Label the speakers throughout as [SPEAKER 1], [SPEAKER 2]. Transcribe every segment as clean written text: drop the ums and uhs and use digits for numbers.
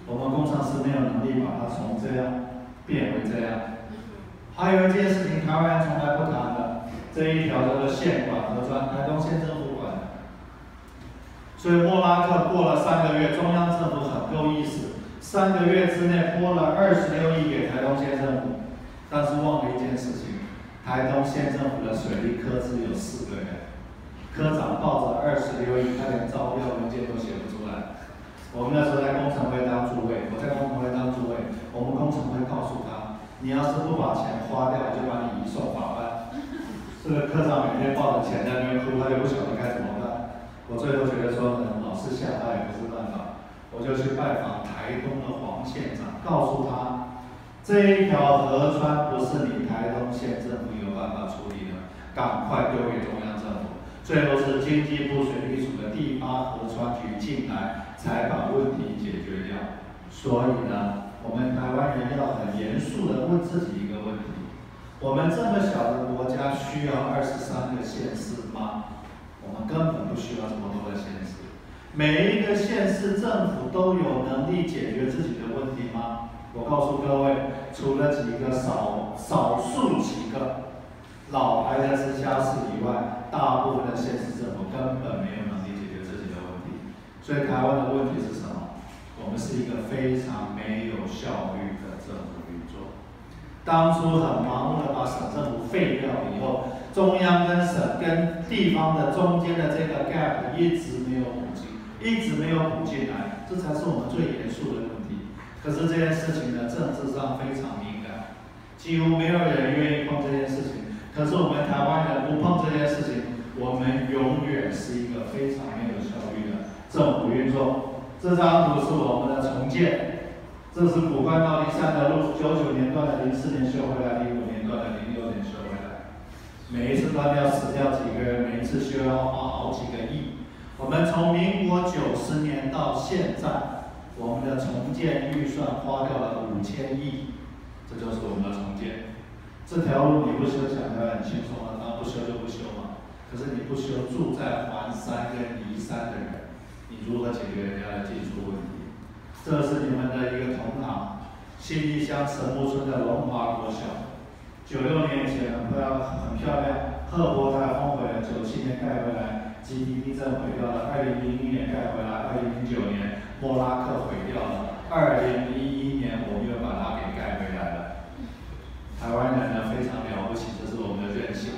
[SPEAKER 1] 我们工程师没有能力把它从这样变为这样。还有一件事情，台湾人从来不谈的，这一条叫做县管核专，台东县政府管的。所以莫拉克过了3个月，中央政府很够意思，3个月之内拨了26亿给台东县政府，但是忘了一件事情，台东县政府的水利科只有4个人，科长抱着26亿，他连招标文件都写不出来。我们那时候在工程会当主委，我在工程会当主委，我们工程会告诉他，你要是不把钱花掉，就把你移送法办。这个科长每天抱着钱在那边哭，他就不晓得该怎么办。我最后觉得说呢，老是吓他也不是办法，我就去拜访台东的黄县长，告诉他，这一条河川不是你台东县政府有办法处理的，赶快丢给中央政府。最后是经济部水利署的第8河川局进来，才把问题解决掉。所以呢，我们台湾人要很严肃地问自己一个问题：我们这么小的国家需要23个县市吗？我们根本不需要这么多的县市。每一个县市政府都有能力解决自己的问题吗？我告诉各位，除了几个少数几个老牌的直辖市以外，大部分的县市政府根本没有能力解决自己的问题。所以台湾的问题是什么？我们是一个非常没有效率的政府运作。当初很盲目的把省政府废掉以后，中央跟省跟地方的中间的这个 gap 一直没有补进来，这才是我们最严肃的问题。可是这件事情呢，政治上非常敏感，几乎没有人愿意碰这件事情。可是我们台湾人不碰这件事情，我们永远是一个非常没有效率的政府运作。这张图是我们的重建，这是古关到林山的路，99年段的04年修回来，05年段的06年修回来。每一次断掉死掉几个人，每一次修要花好几个亿。我们从民国90年到现在，我们的重建预算花掉了5000亿，这就是我们的重建。这条路你不修起来很轻松啊，当然不修就不修嘛。可是你不修，住在环山跟离山的人，你如何解决人家的技术问题？这是你们的一个同行，信义乡神木村的龙华国小，96年前很漂亮，赫伯台风毁了，97年盖回来，基地地震毁掉了，2001年盖回来，2009年莫拉克毁掉了，2011年我们又把它给盖回来了。台湾人呢非常了不起，这是我们的韧性。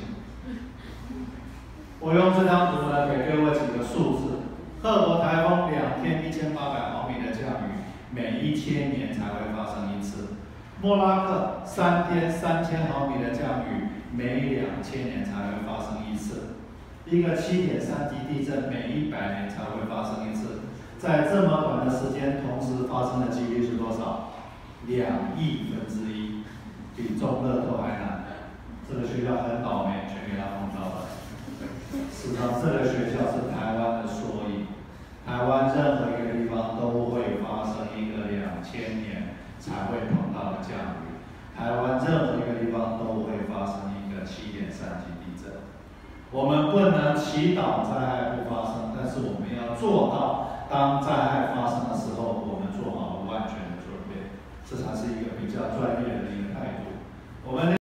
[SPEAKER 1] 我用这张图呢给各位几个数字：赫伯台风2天1800毫米的降雨，每1000年才会发生一次；莫拉克3天3000毫米的降雨，每2000年才会发生一次。一个7.3级地震，每100年才会发生一次。在这么短的时间，同时发生的几率是多少？2亿分之一，比中乐透还难。这个学校很倒霉，全给他碰到了。事实上，这个学校是台湾的缩影。台湾任何一个地方都会发生一个2000年才会碰到的降雨，台湾任何一个地方都会发生一个7.3级地震。我们不能祈祷灾害不发生，但是我们要做到，当灾害发生的时候，我们做好万全的准备，这才是一个比较专业的一个态度。我们